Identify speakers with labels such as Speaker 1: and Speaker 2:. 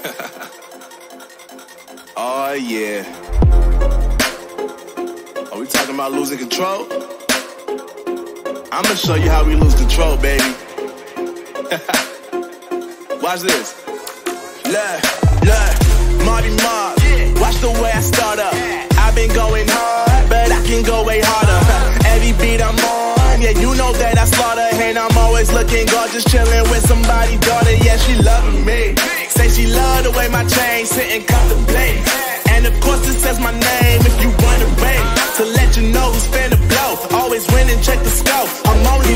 Speaker 1: Oh yeah. Are we talking about losing control? I'm gonna show you how we lose control, baby. Watch this. Look, Marty Mark. Watch the way I start up. I've been going hard, but I can go way harder. Every beat I'm on, yeah, you know that I slaughter. And I'm always looking gorgeous, chilling with somebody's daughter. Yeah, she loving me. Say she love the way my chain sit and contemplate. And of course it says my name if you wanna rate. To let you know who's finna blow. Always winning, check the scope. I'm only